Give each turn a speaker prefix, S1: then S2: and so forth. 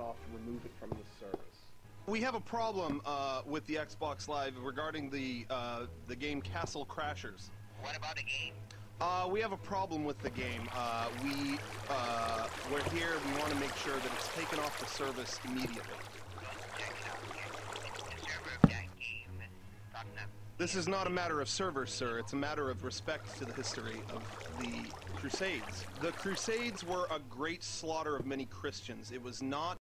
S1: off to remove it from the service.
S2: We have a problem with the Xbox Live regarding the game Castle Crashers.
S3: What about the game?
S2: We have a problem with the game. We're here. We want to make sure that it's taken off the service immediately.
S3: Check it out here. The server of that game.
S2: This is not a matter of servers, sir. It's a matter of respect to the history of the Crusades. The Crusades were a great slaughter of many Christians. It was not